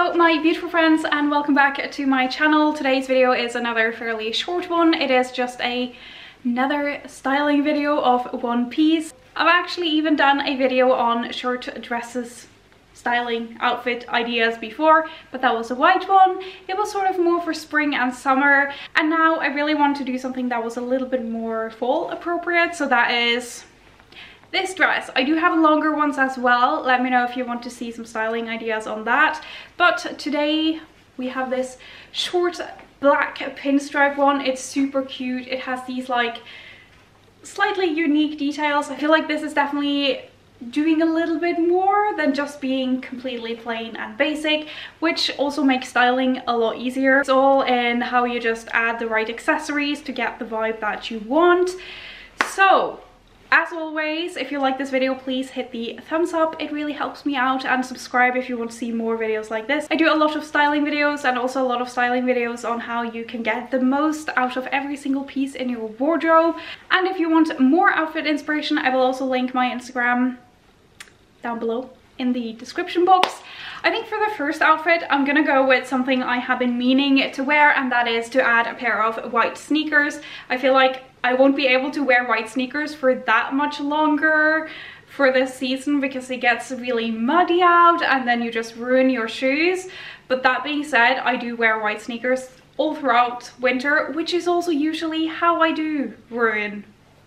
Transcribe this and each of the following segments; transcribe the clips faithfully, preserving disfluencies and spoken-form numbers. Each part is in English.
Hello my beautiful friends and welcome back to my channel. Today's video is another fairly short one. It is just a, another styling video of one piece. I've actually even done a video on short dresses styling outfit ideas before, but that was a white one. It was sort of more for spring and summer, and now I really want to do something that was a little bit more fall appropriate, so that is this dress. I do have longer ones as well. Let me know if you want to see some styling ideas on that. But today we have this short black pinstripe one. It's super cute. It has these like slightly unique details. I feel like this is definitely doing a little bit more than just being completely plain and basic, which also makes styling a lot easier. It's all in how you just add the right accessories to get the vibe that you want. So as always, if you like this video, please hit the thumbs up. It really helps me out, and subscribe if you want to see more videos like this. I do a lot of styling videos and also a lot of styling videos on how you can get the most out of every single piece in your wardrobe. And if you want more outfit inspiration, I will also link my Instagram down below in the description box. I think for the first outfit, I'm gonna go with something I have been meaning to wear, and that is to add a pair of white sneakers. I feel like I won't be able to wear white sneakers for that much longer for this season because it gets really muddy out and then you just ruin your shoes. But that being said, I do wear white sneakers all throughout winter, which is also usually how I do ruin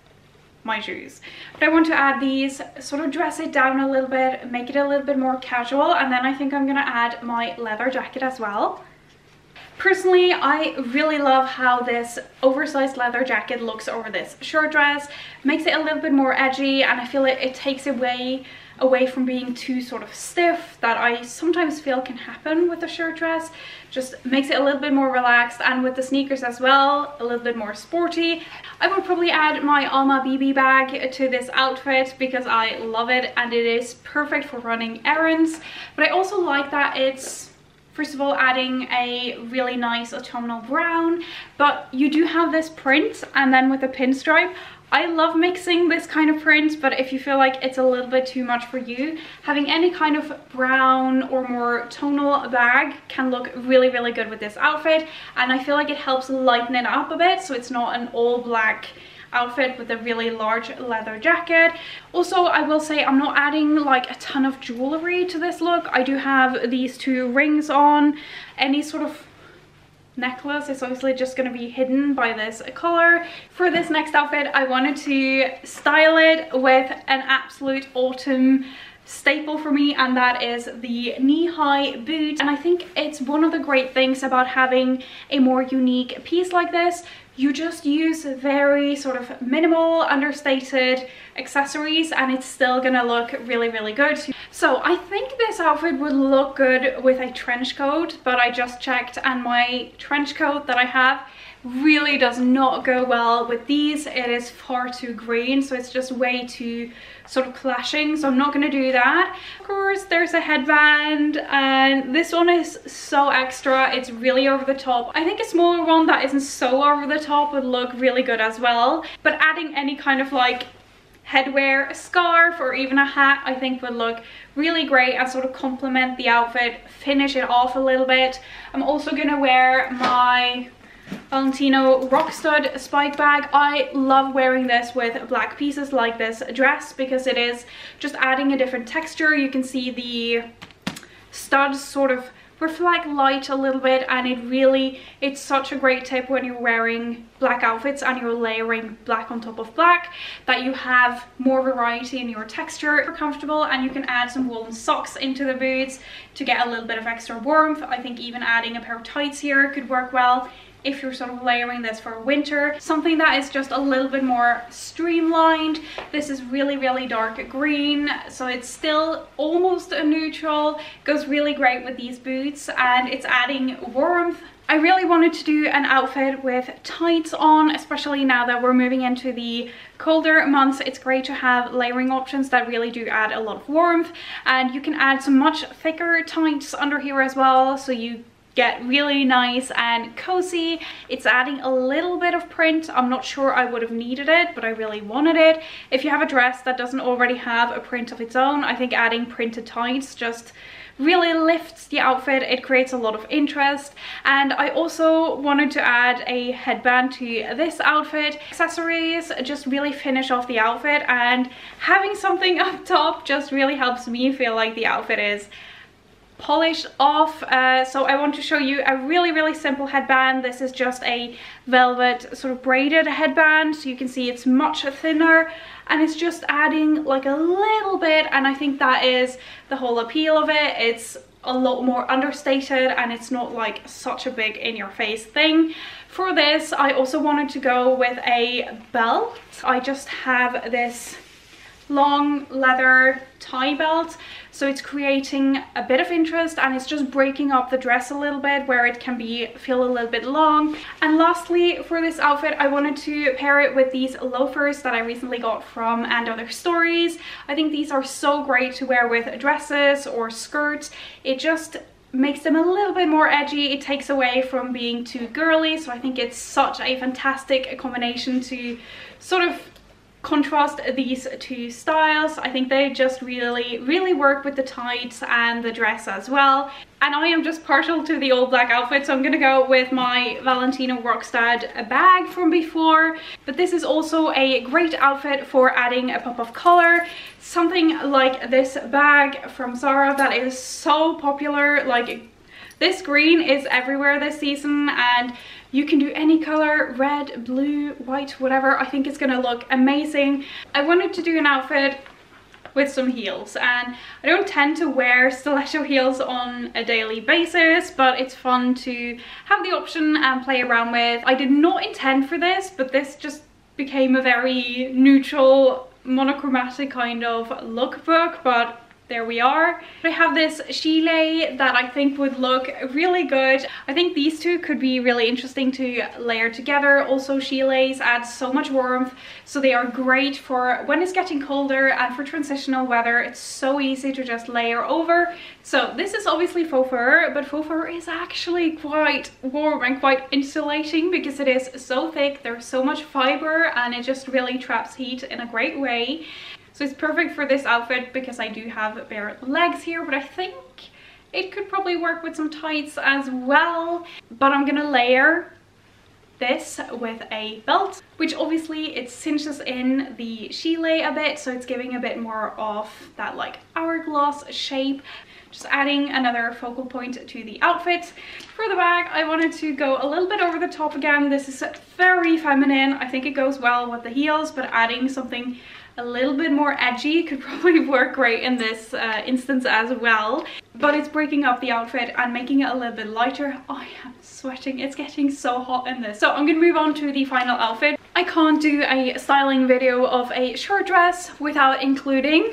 my shoes. But I want to add these, sort of dress it down a little bit, make it a little bit more casual, and then I think I'm gonna add my leather jacket as well. Personally, I really love how this oversized leather jacket looks over this short dress. Makes it a little bit more edgy, and I feel it, it takes away away from being too sort of stiff that I sometimes feel can happen with a short dress. Just makes it a little bit more relaxed, and with the sneakers as well, a little bit more sporty. I would probably add my Alma B B bag to this outfit because I love it and it is perfect for running errands. But I also like that it's, first of all, adding a really nice autumnal brown, but you do have this print, and then with a pinstripe. I love mixing this kind of print, but if you feel like it's a little bit too much for you, having any kind of brown or more tonal bag can look really, really good with this outfit. And I feel like it helps lighten it up a bit, so it's not an all black outfit with a really large leather jacket. Also, I will say I'm not adding like a ton of jewelry to this look. I do have these two rings on. Any sort of necklace is obviously just going to be hidden by this color. For this next outfit, I wanted to style it with an absolute autumn staple for me, and that is the knee-high boot. And I think it's one of the great things about having a more unique piece like this. You just use very sort of minimal, understated accessories, and it's still gonna look really, really good. So I think this outfit would look good with a trench coat, but I just checked and my trench coat that I have really does not go well with these. It is far too green, so it's just way too sort of clashing, so I'm not going to do that. Of course, there's a headband, and this one is so extra. It's really over the top. I think a smaller one that isn't so over the top would look really good as well, but adding any kind of like headwear, a scarf, or even a hat, I think would look really great and sort of complement the outfit, finish it off a little bit. I'm also going to wear my Valentino Rockstud spike bag. I love wearing this with black pieces like this dress because it is just adding a different texture. You can see the studs sort of reflect light a little bit, and it really, it's such a great tip when you're wearing black outfits and you're layering black on top of black, that you have more variety in your texture. You're comfortable, and you can add some woolen socks into the boots to get a little bit of extra warmth. I think even adding a pair of tights here could work well if you're sort of layering this for winter. Something that is just a little bit more streamlined. This is really, really dark green, so it's still almost a neutral. Goes really great with these boots, and it's adding warmth. I really wanted to do an outfit with tights on, especially now that we're moving into the colder months. It's great to have layering options that really do add a lot of warmth, and you can add some much thicker tights under here as well, so you get really nice and cozy. It's adding a little bit of print. I'm not sure I would have needed it, but I really wanted it. If you have a dress that doesn't already have a print of its own, I think adding printed tights just really lifts the outfit. It creates a lot of interest. And I also wanted to add a headband to this outfit. Accessories just really finish off the outfit, and having something up top just really helps me feel like the outfit is polished off. Uh, so I want to show you a really really simple headband. This is just a velvet sort of braided headband, so you can see it's much thinner and it's just adding like a little bit, and I think that is the whole appeal of it. It's a lot more understated and it's not like such a big in your face thing. For this I also wanted to go with a belt. I just have this long leather tie belt, so it's creating a bit of interest and it's just breaking up the dress a little bit where it can be feel a little bit long. And lastly, for this outfit I wanted to pair it with these loafers that I recently got from And Other Stories. I think these are so great to wear with dresses or skirts. It just makes them a little bit more edgy. It takes away from being too girly, so I think it's such a fantastic combination to sort of contrast these two styles. I think they just really really work with the tights and the dress as well. And I am just partial to the all black outfit, so I'm gonna go with my Valentino Rockstad bag from before. But this is also a great outfit for adding a pop of color. Something like this bag from Zara that is so popular. Like, this green is everywhere this season, and you can do any color, red, blue, white, whatever. I think it's gonna look amazing. I wanted to do an outfit with some heels, and I don't tend to wear stiletto heels on a daily basis, but it's fun to have the option and play around with. I did not intend for this, but this just became a very neutral, monochromatic kind of lookbook, but there we are. I have this gilet that I think would look really good. I think these two could be really interesting to layer together. Also, gilets add so much warmth, so they are great for when it's getting colder and for transitional weather. It's so easy to just layer over. So this is obviously faux fur, but faux fur is actually quite warm and quite insulating because it is so thick. There's so much fiber and it just really traps heat in a great way. So it's perfect for this outfit because I do have bare legs here, but I think it could probably work with some tights as well. But I'm gonna layer this with a belt, which obviously it cinches in the gilet a bit, so it's giving a bit more of that like hourglass shape. Just adding another focal point to the outfit. For the bag, I wanted to go a little bit over the top again. This is very feminine. I think it goes well with the heels, but adding something a little bit more edgy could probably work great in this uh, instance as well. But it's breaking up the outfit and making it a little bit lighter. Oh, I am sweating. It's getting so hot in this. So I'm gonna move on to the final outfit. I can't do a styling video of a short dress without including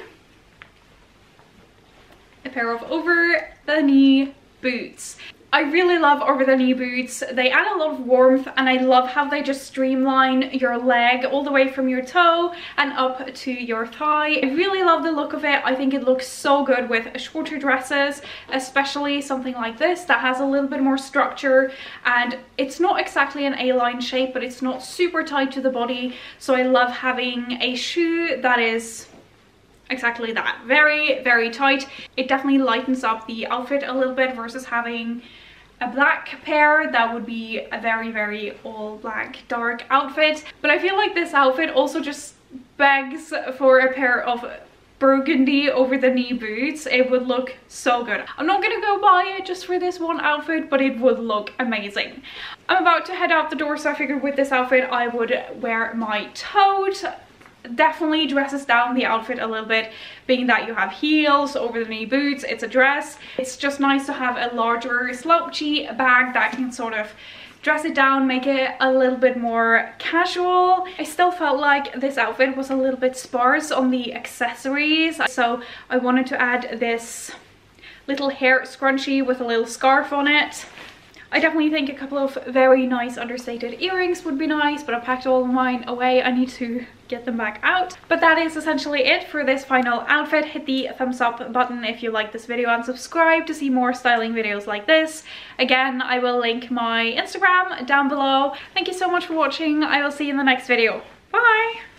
a pair of over the knee boots. I really love over the knee boots. They add a lot of warmth, and I love how they just streamline your leg all the way from your toe and up to your thigh. I really love the look of it. I think it looks so good with shorter dresses, especially something like this that has a little bit more structure, and it's not exactly an A-line shape, but it's not super tight to the body. So I love having a shoe that is exactly that, very very tight. It definitely lightens up the outfit a little bit versus having a black pair that would be a very very all black dark outfit. But I feel like this outfit also just begs for a pair of burgundy over the knee boots. It would look so good. I'm not gonna go buy it just for this one outfit, but it would look amazing. I'm about to head out the door, so I figured with this outfit I would wear my tote. Definitely dresses down the outfit a little bit, being that you have heels, over the knee boots, it's a dress. It's just nice to have a larger slouchy bag that can sort of dress it down, make it a little bit more casual. I still felt like this outfit was a little bit sparse on the accessories, so I wanted to add this little hair scrunchie with a little scarf on it. I definitely think a couple of very nice understated earrings would be nice, but I packed all of mine away. I need to get them back out. But that is essentially it for this final outfit. Hit the thumbs up button if you like this video and subscribe to see more styling videos like this. Again, I will link my Instagram down below. Thank you so much for watching. I will see you in the next video. Bye!